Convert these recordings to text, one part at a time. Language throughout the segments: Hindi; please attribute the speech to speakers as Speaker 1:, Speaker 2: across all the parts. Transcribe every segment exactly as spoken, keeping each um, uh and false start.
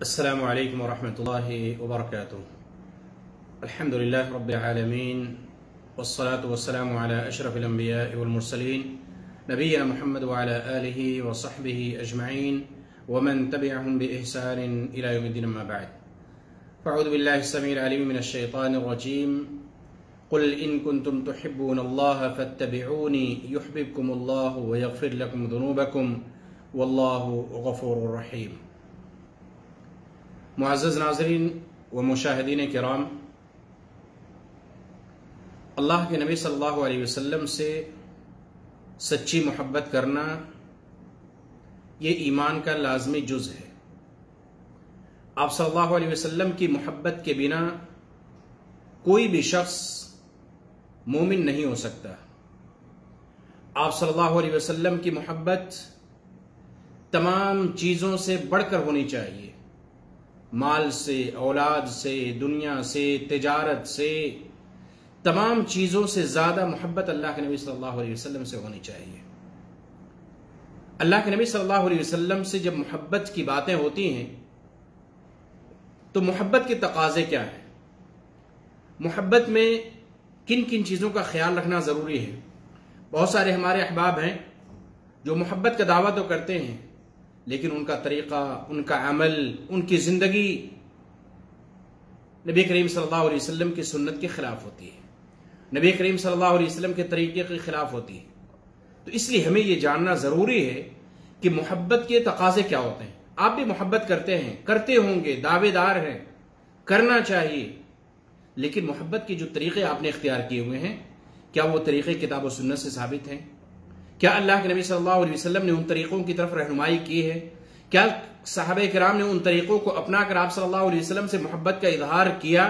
Speaker 1: अस्सलामु अलैकुम वरहमतुल्लाहि वबरकातुहू। अल्हम्दुलिल्लाहि रब्बिल आलमीन वस्सलातु वस्सलामु अला अशरफिल अंबियाइ वल मुरसलीन नबीना मुहम्मद व अला आलिहि व सहबिहि अजमईन व मन तबिअहुम बि इहसान इला यौमिद्दीन, अम्मा बअद। फ़अऊज़ु बिल्लाहि अस्समीइल अलीम मिनश शैतानिर रजीम। क़ुल इन कुन्तुम तुहिब्बूनल्लाह फत्तबिऊनी युहब्बिबकुमुल्लाहु व यग़फ़िर लकुम ज़ुनूबकुम वल्लाहु गफ़ूरुर रहीम। मुअज़्ज़ज़ नाज़रीन व मुशाहिदीन किराम, अल्लाह के नबी सल्लल्लाहु अलैहि वसल्लम से सच्ची मोहब्बत करना ये ईमान का लाज़मी जुज़ है। आप सल्लल्लाहु अलैहि वसल्लम की मोहब्बत के बिना कोई भी शख्स मोमिन नहीं हो सकता। आप सल्लल्लाहु अलैहि वसल्लम की मोहब्बत तमाम चीज़ों से बढ़कर होनी चाहिए। माल से, औलाद से, दुनिया से, तिजारत से, तमाम चीज़ों से ज़्यादा मोहब्बत अल्लाह के नबी सल्लल्लाहु अलैहि वसल्लम से होनी चाहिए। अल्लाह के नबी सल्लल्लाहु अलैहि वसल्लम से जब मोहब्बत की बातें होती हैं तो मोहब्बत के तकाज़े क्या हैं, मोहब्बत में किन किन चीज़ों का ख्याल रखना ज़रूरी है। बहुत सारे हमारे अहबाब हैं जो मोहब्बत का दावा तो करते हैं, लेकिन उनका तरीक़ा, उनका अमल, उनकी ज़िंदगी नबी करीम सल्लल्लाहु अलैहि वसल्लम की सुन्नत के ख़िलाफ़ होती है, नबी करीम सल्लल्लाहु अलैहि वसल्लम के तरीक़े के ख़िलाफ़ होती है। तो इसलिए हमें यह जानना ज़रूरी है कि मोहब्बत के तकाज़े क्या होते हैं। आप भी मोहब्बत करते हैं, करते होंगे, दावेदार हैं, करना चाहिए, लेकिन मोहब्बत के जो तरीक़े आपने इख्तियार किए हुए हैं, क्या वो तरीक़े किताब और सुन्नत से साबित हैं? क्या अल्लाह के नबी सल्लल्लाहु अलैहि वसल्लम ने उन तरीक़ों की तरफ रहनुमाई की है? क्या सहाबे किराम ने उन तरीक़ों को अपना कर आप सल्लल्लाहु अलैहि वसल्लम से मोहब्बत का इजहार किया?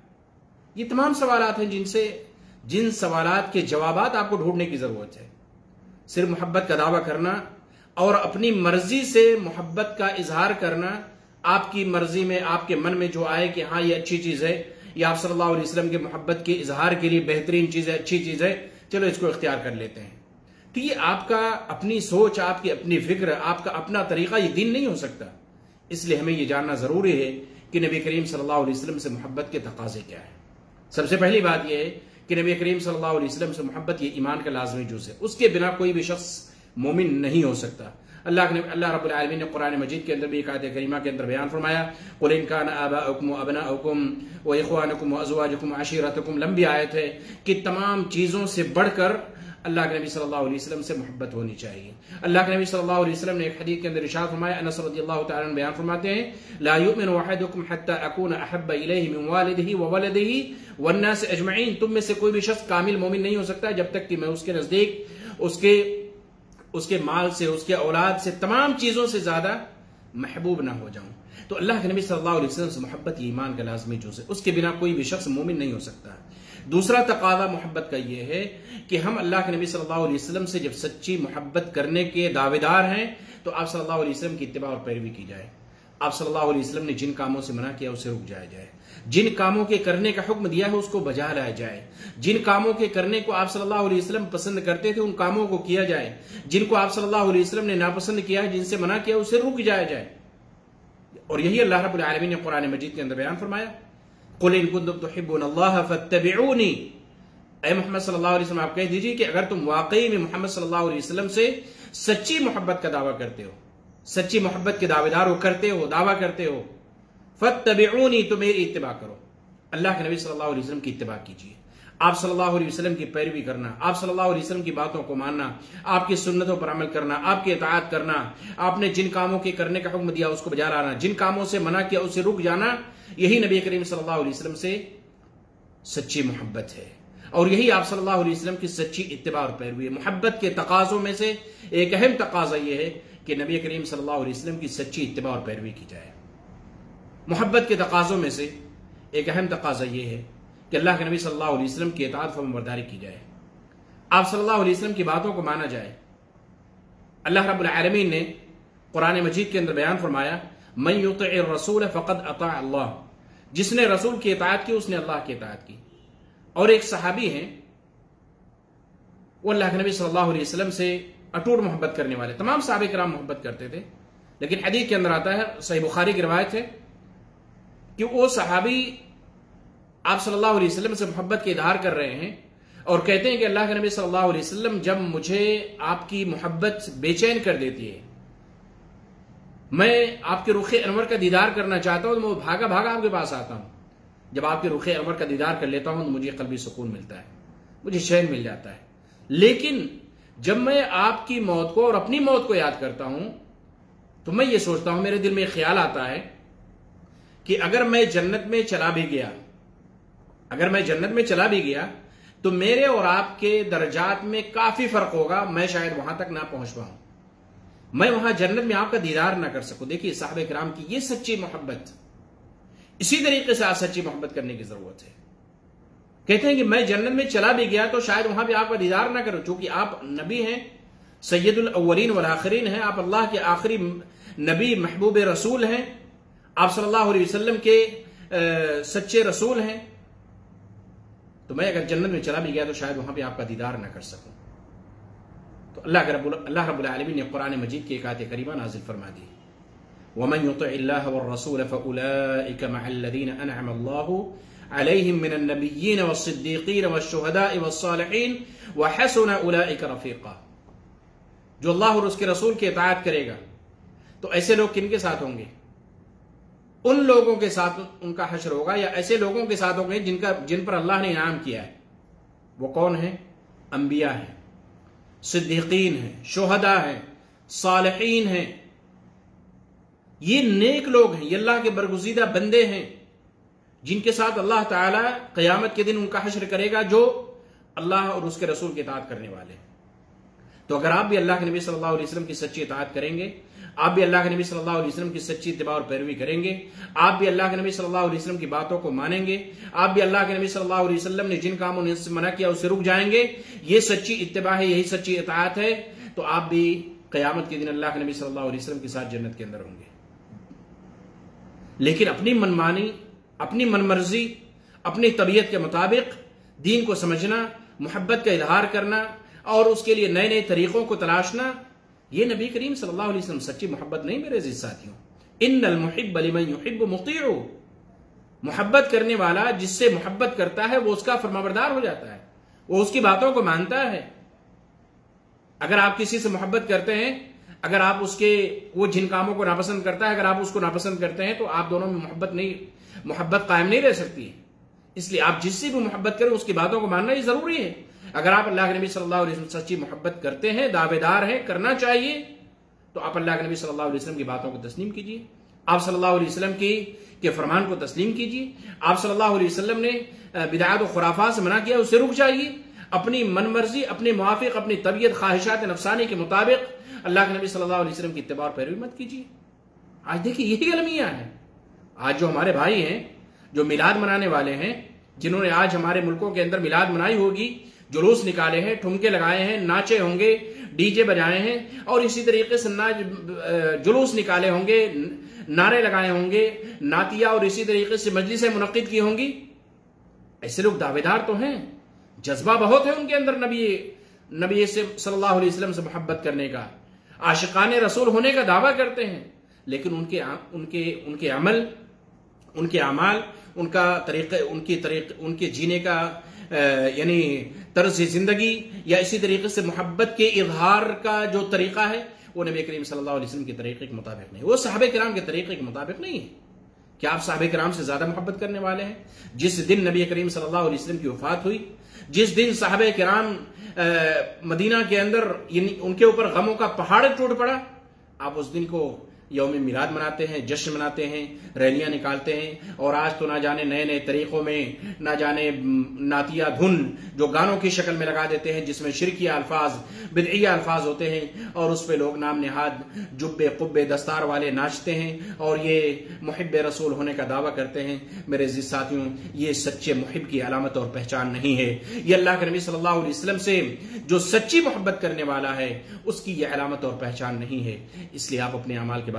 Speaker 1: ये तमाम सवालात हैं जिनसे जिन सवालात के जवाबात आपको ढूंढने की ज़रूरत है। सिर्फ मोहब्बत का दावा करना और अपनी मर्जी से मोहब्बत का इजहार करना, आपकी मर्जी में, आपके मन में जो आए कि हाँ ये अच्छी चीज़ है, ये आप सल्लल्लाहु अलैहि वसल्लम के मोहब्बत के इजहार के लिए बेहतरीन चीज़ है, अच्छी चीज़ है, चलो इसको इख्तियार कर लेते हैं। तो ये आपका अपनी सोच, आपकी अपनी फिक्र, आपका अपना तरीका, ये दीन नहीं हो सकता। इसलिए हमें यह जानना जरूरी है कि नबी करीम सल्लल्लाहु अलैहि वसल्लम से मोहब्बत के तकाज़े क्या है। सबसे पहली बात यह है कि नबी करीम सल्लल्लाहु अलैहि वसल्लम से मोहब्बत ये ईमान का लाज़मी जुज़ है। उसके बिना कोई भी शख्स मोमिन नहीं हो सकता। अल्लाह ने अल्लाह रब्बुल आलमीन ने कुरान मजीद के अंदर भी एक आयत करीमा के अंदर बयान फरमाया, क़ुल इन कान आबाउकुम व अबनाउकुम व इख़वानुकुम व अज़वाजुकुम व अशीरतुकुम, लंबी आयत है कि तमाम चीज़ों से बढ़कर अल्लाह के नबी सल्लल्लाहु अलैहि वसल्लम से मोहब्बत होनी चाहिए। अल्लाह के नबी सल्लल्लाहु अलैहि वसल्लम ने एक हदीस के अंदर इरशाद फरमाया, अनस रज़ियल्लाहु तआला अन्हु बयान फरमाते हैं, ला युमिनु अहदुकुम हत्ता अकूना अहब्बा इलैहि मिन वालिदिही व वलदिही वन नास अजमईन। तुम में से कोई भी शख्स कामिल मोमिन नहीं हो सकता जब तक कि मैं उसके नजदीक उसके उसके माल से, उसके औलाद से, तमाम चीजों से ज्यादा महबूब ना हो जाऊं। तो अल्लाह के नबी सल्लल्लाहु अलैहि वसल्लम से मोहब्बत ईमान का लाज़मी जुज़ है। उसके बिना कोई भी शख्स मोमिन नहीं हो सकता। दूसरा तकाज़ा मोहब्बत का यह है कि हम अल्लाह के नबी सल्लल्लाहु अलैहि वसल्लम से जब सच्ची मोहब्बत करने के दावेदार हैं तो आप सल्लल्लाहु अलैहि वसल्लम की इत्तिबा और पैरवी की जाए। आप सल्लल्लाहु अलैहि वसल्लम ने जिन कामों से मना किया उसे रुक जाया जाए, जिन कामों के करने का हुक्म दिया है उसको बजा लाया जाए, जिन कामों के करने को आप सल्लल्लाहु अलैहि वसल्लम पसंद करते थे उन कामों को किया जाए, जिनको आप सल्लल्लाहु अलैहि वसल्लम ने नापसंद किया है, जिनसे मना किया उसे रुक जाया जाए। और यही अल्लाह रब्बुल आलमीन ने कुरान मजीद के अंदर बयान फरमाया, क़ुल इन कुन्तुम तुहिब्बूनल्लाह फत्तबिऊनी। ऐ मोहम्मद सल्लल्लाहु अलैहि वसल्लम आप कह दीजिए कि अगर तुम वाकई में मोहम्मद सल्लल्लाहु अलैहि वसल्लम से सच्ची मोहब्बत का दावा करते हो, सच्ची मोहब्बत के दावेदार हो, करते हो, दावा करते हो, फत्तबिऊनी, तो मेरी इत्तिबा करो। अल्लाह के नबी सल्लल्लाहु अलैहि वसल्लम की इत्तिबा कीजिए। आप सल्लल्लाहु अलैहि वसल्लम की पैरवी करना, आप सल्लल्लाहु अलैहि वसल्लम की बातों को मानना, आपकी सुन्नतों पर अमल करना, आपकी इताअत करना, आपने जिन कामों के करने का हुक्म दिया उसको बजा लाना, जिन कामों से मना किया उससे रुक जाना, यही नबी करीम सल्लल्लाहु अलैहि वसल्लम से सच्ची मोहब्बत है। और यही आप सल्लल्लाहु अलैहि वसल्लम की सच्ची इत्तिबा और पैरवी है। मोहब्बत के तकाज़ों में से एक अहम तकाज़ा यह है कि नबी करीम सल्लल्लाहु अलैहि वसल्लम की सच्ची इत्तिबा और पैरवी की जाए। मोहब्बत के तकाज़ों में से एक अहम तकाज़ा यह है कि अल्लाह के नबी सल्लल्लाहु अलैहि वसल्लम की इताअत फरमाबरदारी की जाए, आप सल्लल्लाहु अलैहि वसल्लम की बातों को माना जाए। अल्लाह रब्बुल आलमीन ने कुरान मजीद के अंदर बयान फरमाया, मन युतिइर रसूल फ़क़द अता अल्लाह, जिसने रसूल की इताअत की उसने अल्लाह की इताअत की। और एक सहाबी हैं, वो अल्लाह के नबी सल्लल्लाहु अलैहि वसल्लम से अटूट मोहब्बत करने वाले, तमाम सहाबे किराम मोहब्बत करते थे, लेकिन हदीस के अंदर आता है, सही बुखारी की रिवायत है, कि वो सहाबी आप सल्लल्लाहु अलैहि वसल्लम से मोहब्बत के इजहार कर रहे हैं और कहते हैं कि अल्लाह के नबी सल्लल्लाहु अलैहि वसल्लम जब मुझे आपकी मोहब्बत बेचैन कर देती है, मैं आपके रुखे अनवर का दीदार करना चाहता हूं तो मैं भागा भागा आपके पास आता हूं। जब आपके रुखे अनवर का दीदार कर लेता हूं तो मुझे कल्बी सुकून मिलता है, मुझे चैन मिल जाता है। लेकिन जब मैं आपकी मौत को और अपनी मौत को याद करता हूं तो मैं ये सोचता हूं, मेरे दिल में ख्याल आता है कि अगर मैं जन्नत में चला भी गया अगर मैं जन्नत में चला भी गया तो मेरे और आपके दर्जात में काफी फर्क होगा, मैं शायद वहां तक ना पहुंच पाऊं, मैं वहां जन्नत में आपका दीदार ना कर सकूं। देखिए साहबे किराम की ये सच्ची मोहब्बत, इसी तरीके से आज सच्ची मोहब्बत करने की जरूरत है। कहते हैं कि मैं जन्नत में चला भी गया तो शायद वहां भी आपका दीदार ना करूं, क्योंकि आप नबी हैं, सैयदुल अव्वलीन वल आखिरीन हैं, आप अल्लाह के आखिरी नबी महबूब रसूल हैं, आप सल्लल्लाहु अलैहि वसल्लम के आ, सच्चे रसूल हैं। तो मैं अगर जन्नत में चला भी गया तो शायद वहां भी आपका दीदार ना कर सकूं। तो अल्लाह रब्बुल अल्लाह रब्बुल आलमीन ने कुरान मजीद की एक आयत करीमा नाजिल फरमा दी, वमन युतिइल्लाह वर्रसूल फउलाइका मअल्लज़ीना अनअम अल्लाहु अलैहिम मिनन नबिय्यीन वस्सिद्दीक़ीन वश्शुहदाኢ वस्सालिहीन व हसुन उलाइका रफ़ीक़ा। जो अल्लाह और उसके रसूल की इताअत करेगा तो ऐसे लोग किनके साथ होंगे? उन लोगों के साथ उनका हश्र होगा, या ऐसे लोगों के साथ होंगे जिनका जिन पर अल्लाह ने इनाम किया है। वो कौन है? अंबिया हैं, सिद्दीकीन हैं, शुहदा हैं, सालिहीन हैं। ये नेक लोग हैं, ये अल्लाह के बरगुज़ीदा बंदे हैं जिनके साथ अल्लाह ताला क़यामत के दिन उनका हश्र करेगा, जो अल्लाह और उसके रसूल की इताअत करने वाले हैं। तो अगर आप भी अल्लाह के नबी सल्लल्लाहु अलैहि वसल्लम की सच्ची इताअत करेंगे, आप भी अल्लाह के नबी सल्लल्लाहु अलैहि वसल्लम की सच्ची इत्तिबा और पैरवी करेंगे, आप भी अल्लाह के नबी सल्लल्लाहु अलैहि वसल्लम की बातों को मानेंगे, आप भी अल्लाह के नबी सल्लल्लाहु अलैहि वसल्लम ने जिन कामों ने मना किया उससे रुक जाएंगे, ये सच्ची इत्तिबा है, यही सच्ची इताअत है, तो आप भी क़यामत के दिन अल्लाह के नबी सल्लल्लाहु अलैहि वसल्लम के साथ जन्नत के अंदर होंगे। लेकिन अपनी मनमानी, अपनी मनमर्जी, अपनी तबीयत के मुताबिक दीन को समझना, मोहब्बत का इजहार करना और उसके लिए नए नए तरीकों को तलाशना, ये नबी करीम सल्लल्लाहु अलैहि वसल्लम सच्ची मोहब्बत नहीं मेरे अजीज साथियों। इन्नल मुहिब्ब लिमन युहिब्बु मुतीअ। मोहब्बत करने वाला जिससे मोहब्बत करता है वो उसका फरमाबरदार हो जाता है, वो उसकी बातों को मानता है। अगर आप किसी से मोहब्बत करते हैं, अगर आप उसके वो जिन कामों को नापसंद करता है, अगर आप उसको नापसंद करते हैं तो आप दोनों में मोहब्बत नहीं मोहब्बत कायम नहीं रह सकती। इसलिए आप जिससे भी मोहब्बत करें उसकी बातों को मानना ही जरूरी है। अगर आप अल्लाह के नबी सल्लल्लाहु अलैहि वसल्लम सच्ची मोहब्बत करते हैं, दावेदार हैं, करना चाहिए, तो आप अल्लाह के नबी सल्लल्लाहु अलैहि वसल्लम की बातों को तस्लीम कीजिए, आप सल्लल्लाहु अलैहि वसल्लम की के फरमान को तस्लीम कीजिए। आप सल्लल्लाहु अलैहि वसल्लम ने बिदअत और खुराफात से मना किया, उससे रुक जाइए। अपनी मनमर्जी, अपने मुआफिक, अपनी तबीयत, ख्वाहिशात नफसानी के मुताबिक अल्लाह के नबी सल्लल्लाहु अलैहि वसल्लम की इत्तिबा और पैरवी मत कीजिए। आज देखिए यही अलमिया है। आज जो हमारे भाई हैं, जो मिलाद मनाने वाले हैं, जिन्होंने आज हमारे मुल्कों के अंदर मिलाद मनाई होगी, जुलूस निकाले हैं, ठुमके लगाए हैं, नाचे होंगे, डीजे बजाए हैं और इसी तरीके से ना जुलूस निकाले होंगे, नारे लगाए होंगे, नातिया और इसी तरीके से मजलिसें मुनक्किद की होंगी। ऐसे लोग दावेदार तो हैं, जज्बा बहुत है उनके अंदर नबी नबी से सल्लल्लाहु अलैहि वसल्लम से मोहब्बत करने का, आशिकाने रसूल होने का दावा करते हैं, लेकिन उनके उनके उनके अमल, उनके अमाल, उनका तरीक़े उनकी तरीक़े उनके जीने का यानी तर्ज जिंदगी या इसी तरीके से मोहब्बत के इजहार का जो तरीका है वो नबी करीम सल्लल्लाहु अलैहि वसल्लम के तरीके के मुताबिक नहीं, वो सहाबे किराम के तरीके के मुताबिक नहीं है। क्या आप सहाबे किराम से ज्यादा मोहब्बत करने वाले हैं? जिस दिन नबी करीम सल्लल्लाहु अलैहि वसल्लम की वफात हुई, जिस दिन सहाबे किराम मदीना के अंदर उनके ऊपर गमों का पहाड़ टूट पड़ा, आप उस दिन को यौम मिलाद मनाते हैं, जश्न मनाते हैं, रैलियां निकालते हैं। और आज तो ना जाने नए नए तरीकों में, ना जाने नातिया धुन जो गानों की शक्ल में लगा देते हैं, जिसमें शिरकिया अल्फाज, बिदइया अल्फाज होते हैं और उस पे लोग नाम निहाद जुब्बे कुब्बे दस्तार वाले नाचते हैं और ये मुहिब्बे रसूल होने का दावा करते हैं। मेरे अजीज साथियों, ये सच्चे मुहिब की अलामत और पहचान नहीं है। ये अल्लाह के नबी सल्लल्लाहु अलैहि वसल्लम से जो सच्ची मोहब्बत करने वाला है उसकी ये अलामत और पहचान नहीं है। इसलिए आप अपने अमाल के बारे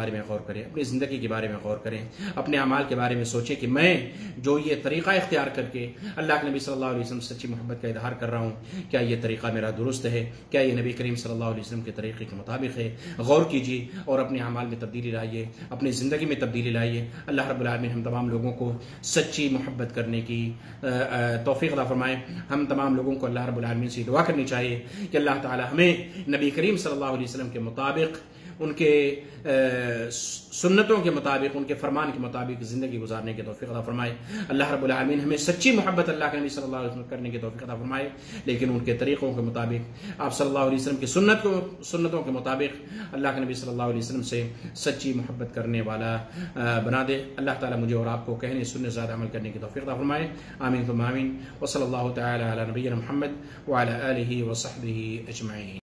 Speaker 1: बारे में गौर करें, अपनी ज़िंदगी के बारे में गौर करें, अपने अमाल के बारे में सोचें कि मैं जो ये तरीक़ा इख्तियार करके अल्लाह के नबी सल्लल्लाहु अलैहि वसल्लम सच्ची मोहब्बत का इजहार कर रहा हूँ, क्या ये तरीक़ा मेरा दुरुस्त है, क्या ये नबी करीम सल्लल्लाहु अलैहि वसल्लम के तरीक़े के मुताबिक है। गौर कीजिए और अपने अमाल में तब्दीली लाइए, अपनी ज़िंदगी में तब्दीली लाइए। अल्लाह रब्बुल आलमीन हम तमाम लोगों को सच्ची मोहब्बत करने की तौफ़ीक़ अता फरमाए। हम तमाम लोगों को अल्लाह रब्बुल आलमीन से दुआ करनी चाहिए कि अल्लाह ताला हमें नबी करीम सल्लल्लाहु अलैहि वसल्लम के मुताबिक, उनके सुन्नतों के मुताबिक, उनके फरमान के मुताबिक ज़िंदगी गुजारने की तौफ़ीक़ अता फरमाए। अल्लाह रब्बुल आलमीन हमें सच्ची मोहब्बत अल्लाह के नबी सल्लल्लाहु अलैहि वसल्लम करने की तौफ़ीक़ अता फरमाए, लेकिन उनके तरीक़ों के मुताबिक, आप सल्लल्लाहु अलैहि वसल्लम की सुन्नत को सुन्नतों के मुताबिक अल्लाह के नबी सल्लल्लाहु अलैहि वसल्लम से सच्ची मोहब्बत करने वाला बना दे। अल्लाह ताला मुझे और आपको कहने सुनने ज़्यादा अमल करने की तौफ़ीक़ अता फरमाए। आमीन तुम आमीन। व सल्लल्लाहु तआला अला नबिय्यिना मुहम्मद व अला आलिहि व सहबिहि अजमईन।